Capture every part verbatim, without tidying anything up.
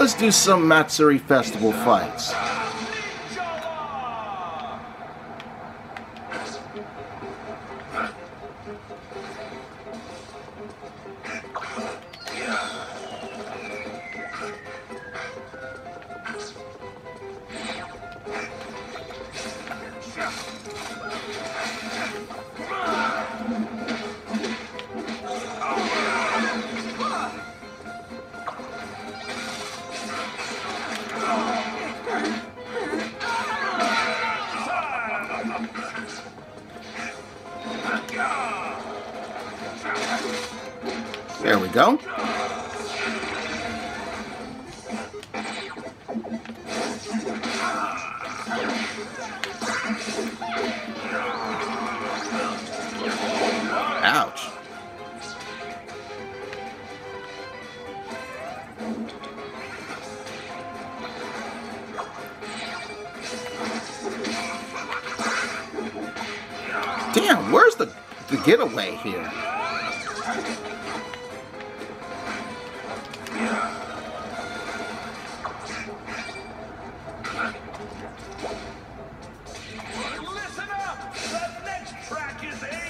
Let's do some Matsuri festival fights. There we go. Ouch. Damn, where's the, the getaway here? Listen up! The next track is a...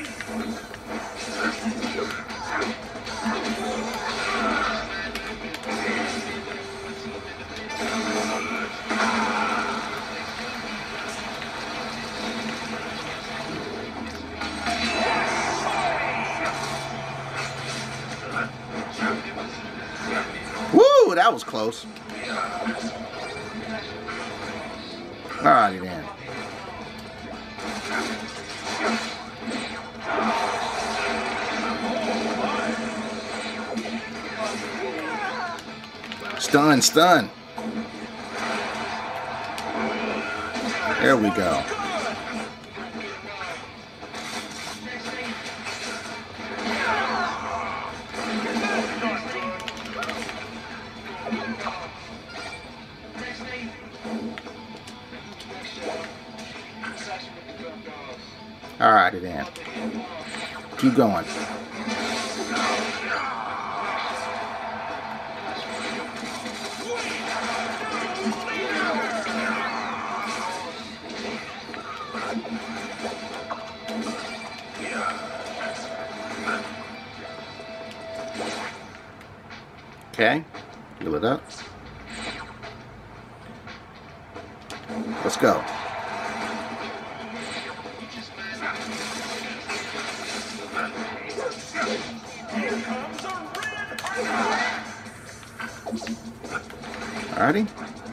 Woo, that was close. Alrighty then. Stun, stun. There we go. Alrighty then. Keep going. Okay, heal it up. Let's go. Alrighty.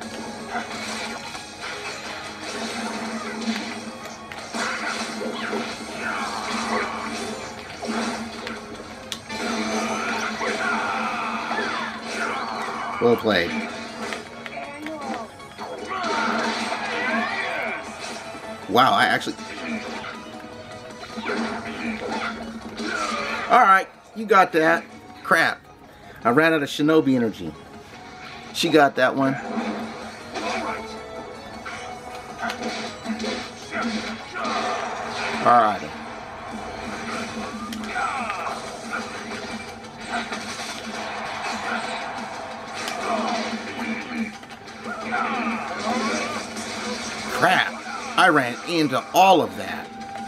Well played. Wow, I actually... Alright, you got that. Crap. I ran out of Shinobi energy. She got that one. Alright. Crap. I ran into all of that.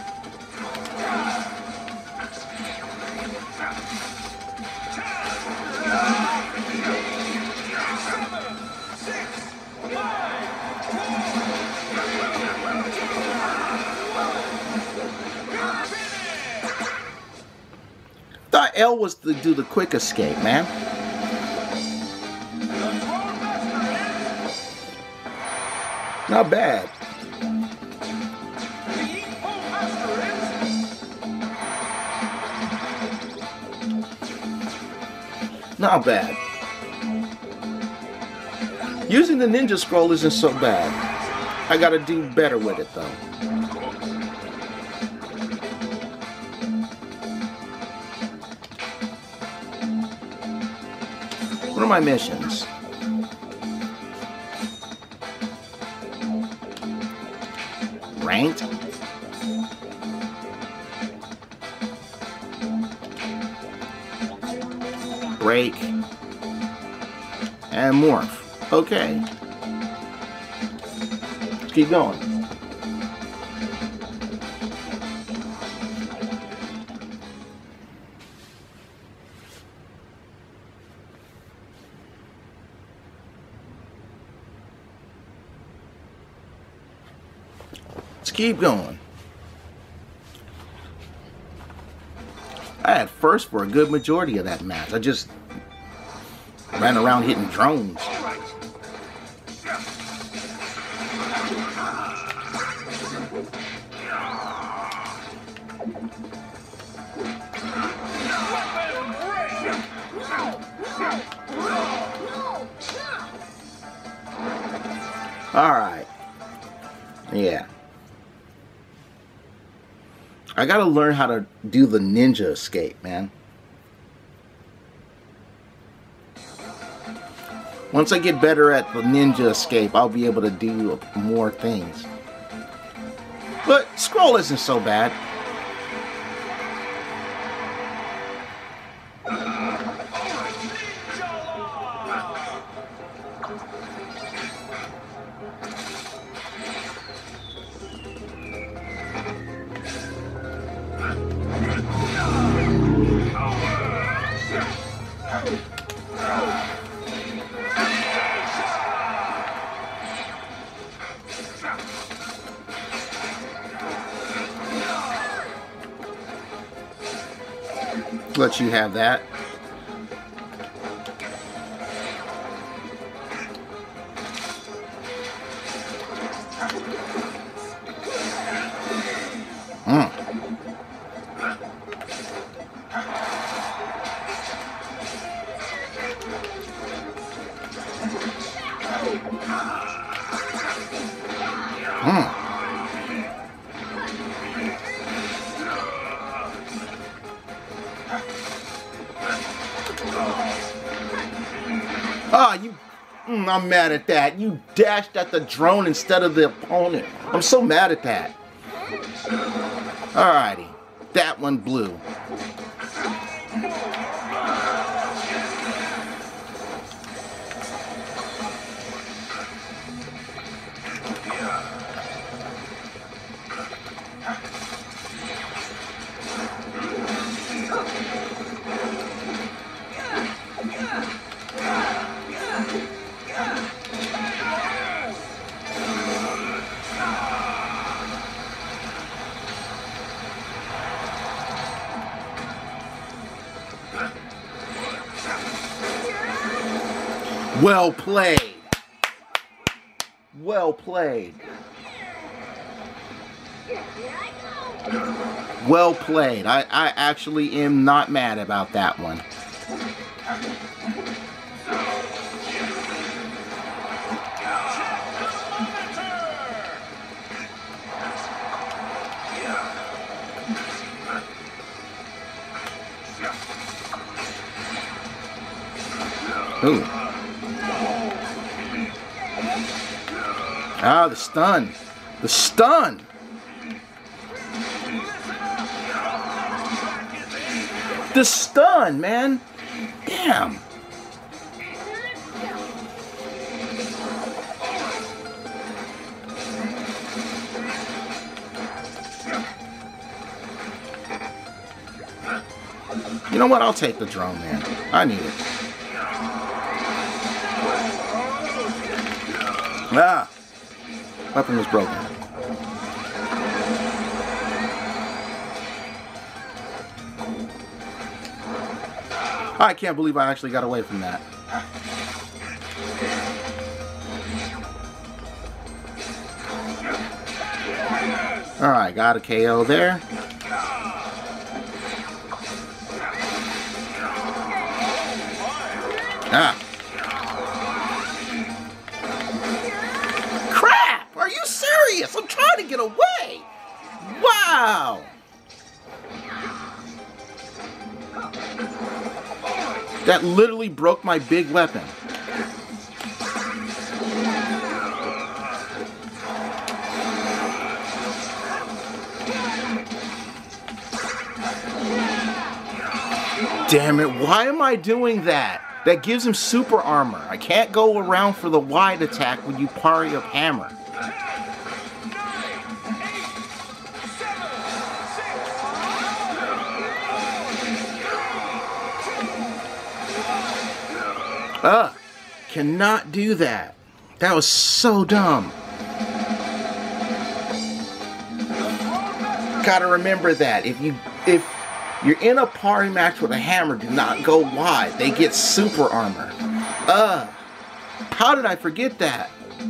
Thought L was to do the quick escape, man. Not bad. Not bad. Using the ninja scroll isn't so bad. I gotta do better with it though. What are my missions? Ranked? Break. And morph. Okay. Let's keep going. Let's keep going. I had first for a good majority of that match. I just ran around hitting drones. Alright. Yeah. I gotta learn how to do the ninja escape, man. Once I get better at the ninja escape, I'll be able to do more things. But scroll isn't so bad. Let you have that. Mm. Mm. Ah, you... Mm, I'm mad at that. You dashed at the drone instead of the opponent. I'm so mad at that. Alrighty. That one blew. Well played. Well played. Well played. I, I actually am not mad about that one. Ooh. Ah, the stun. The stun. The stun, man. Damn. You know what? I'll take the drone, man. I need it. Ah. Weapon was broken. I can't believe I actually got away from that. Alright, got a K O there. Ah. Crap! Are you serious? I'm trying to get away! Wow! That literally broke my big weapon. Damn it, why am I doing that? That gives him super armor. I can't go around for the wide attack when you parry up hammer. Ugh, cannot do that. That was so dumb. Gotta remember that. If you if you're in a party match with a hammer, do not go wide. They get super armor. Ugh. How did I forget that?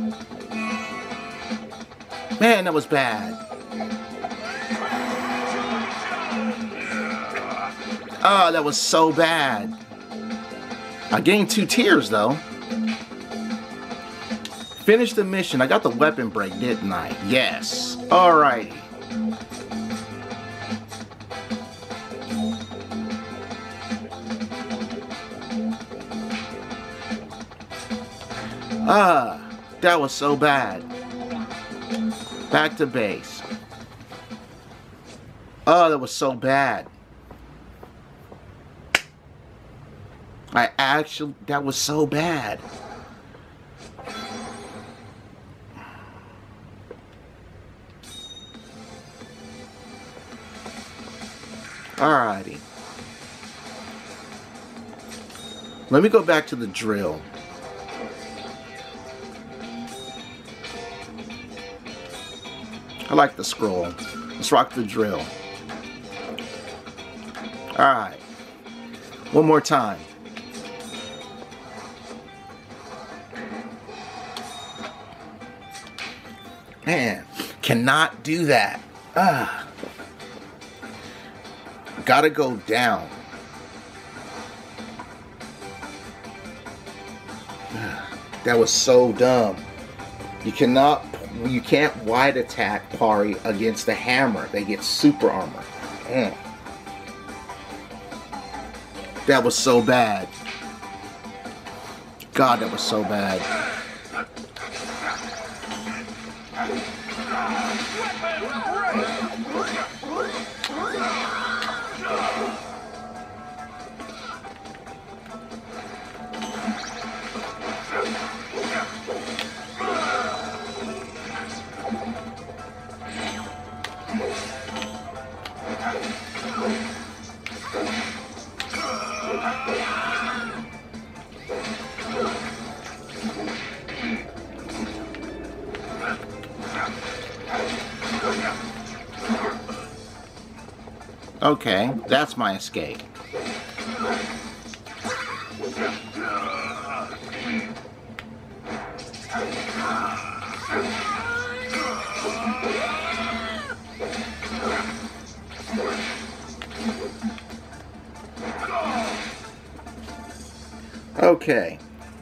Man, that was bad. Oh, that was so bad. I gained two tiers though. Finished the mission. I got the weapon break, didn't I? Yes. Alrighty. Ah, that was so bad. Back to base. Oh, that was so bad. I actually, that was so bad. Alrighty. Let me go back to the drill. I like the scroll. Let's rock the drill. Alright. One more time. Man, cannot do that. Ah. Gotta go down. That was so dumb. You cannot, you can't wide attack parry against the hammer. They get super armor. Mm. That was so bad. God, that was so bad. Okay, that's my escape. Okay.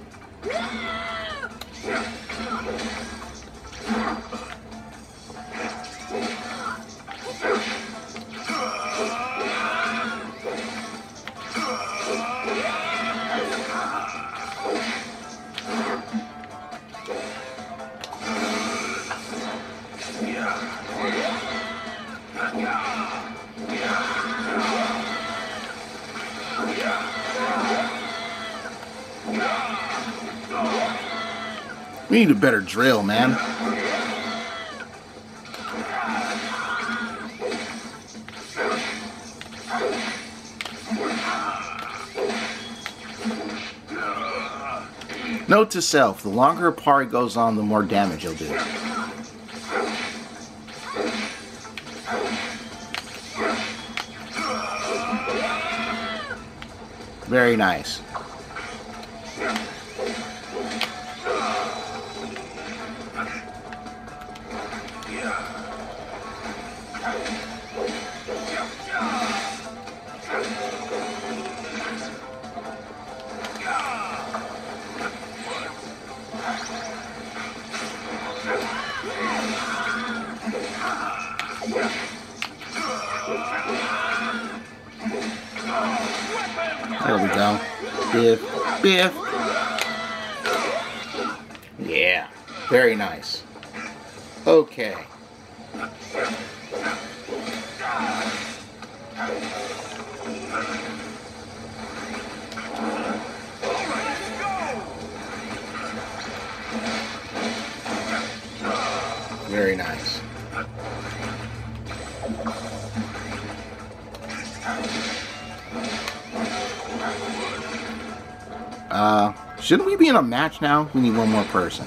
We need a better drill, man. Note to self, the longer a parry goes on, the more damage you'll do. Very nice. There we go. Biff, biff. Yeah, very nice. Okay. nice. Uh, shouldn't we be in a match now? We need one more person.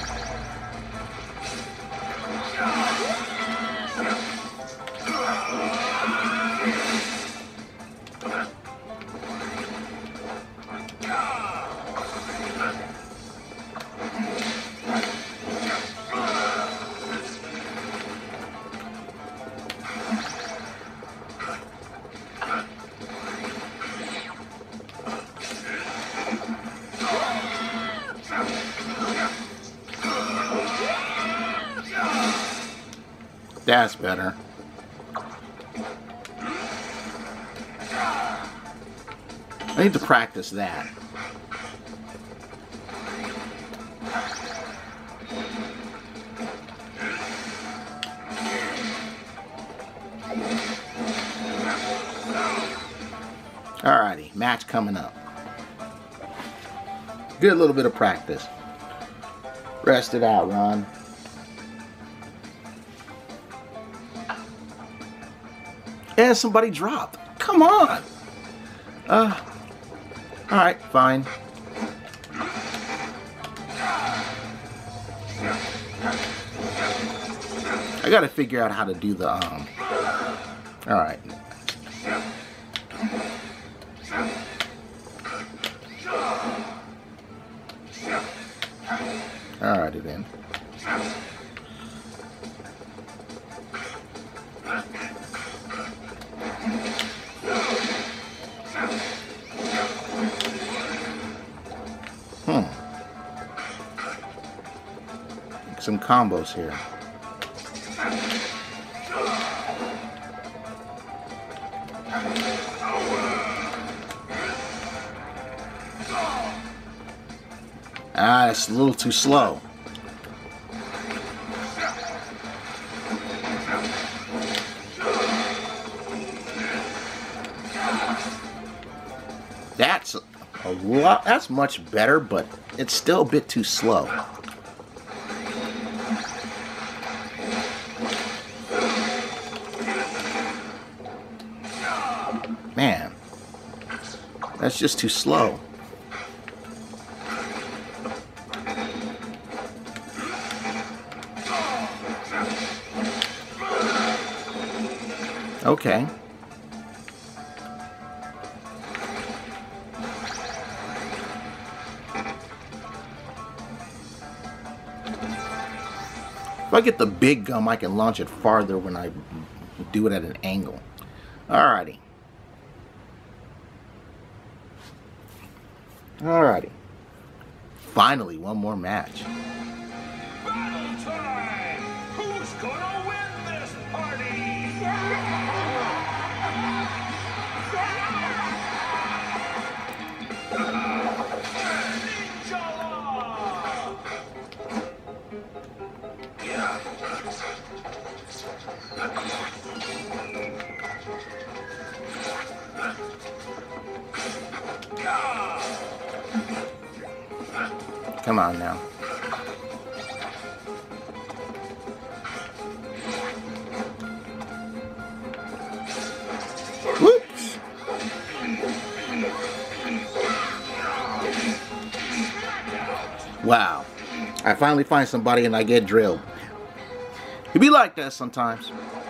That's better. I need to practice that. Alrighty, match coming up. Get a little bit of practice. Rest it out, Ron. And somebody dropped. Come on. Uh, Alright, fine. I gotta figure out how to do the, um... Alright. Alrighty then. Hmm. Some combos here. Ah, it's a little too slow. That's a lot. That's much better, but it's still a bit too slow. Man, that's just too slow. Okay. If I get the big gum, I can launch it farther when I do it at an angle. Alrighty. Alrighty. Finally, one more match. Battle time! Who's gonna win this party? Come on now. Whoops. Wow. I finally find somebody and I get drilled. It be like that sometimes.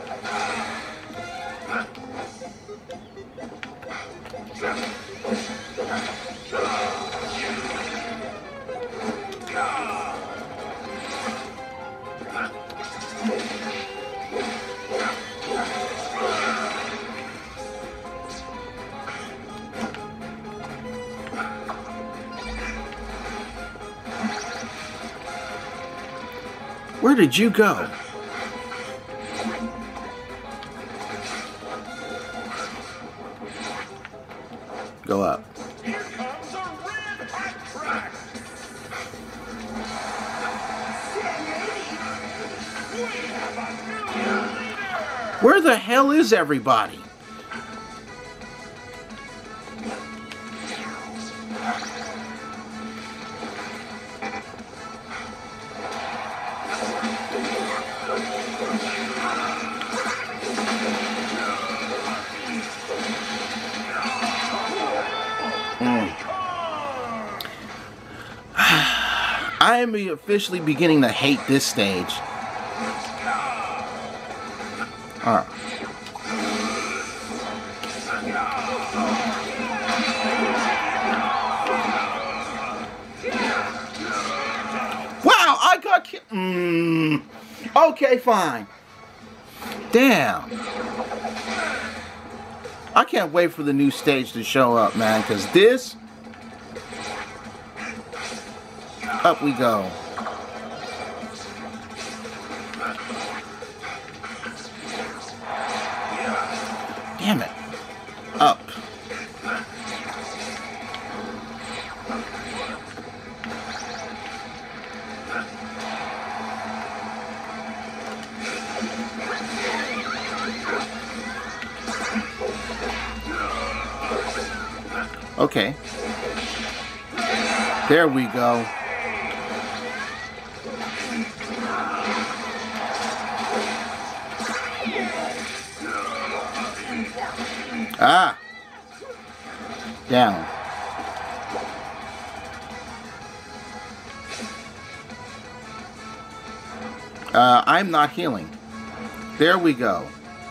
Where did you go? Go up. Here comes a red hot track. We have a new leader. Where the hell is everybody? I am officially beginning to hate this stage. Alright. Wow, I got killed. Mm. Okay, fine. Damn. I can't wait for the new stage to show up, man, because this... Up we go. Damn it. Up. Okay. There we go. Ah! Down. Uh, I'm not healing. There we go.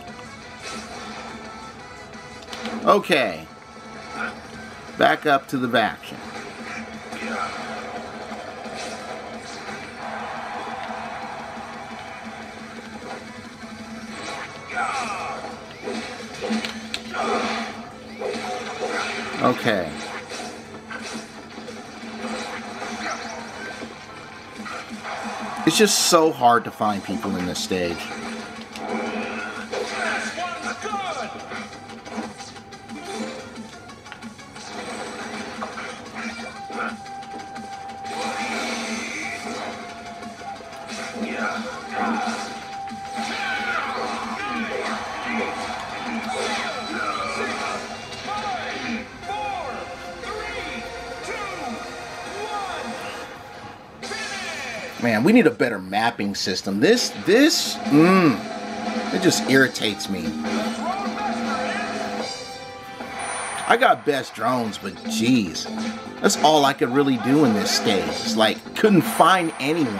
Okay. Back up to the action. Okay. It's just so hard to find people in this stage. Man, we need a better mapping system. This, this, mmm, it just irritates me. I got best drones, but geez, that's all I could really do in this stage. It's like, couldn't find anyone.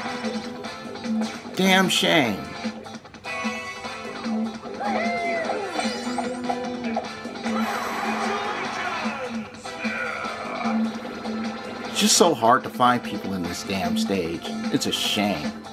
Damn shame. It's just so hard to find people in this damn stage. It's a shame.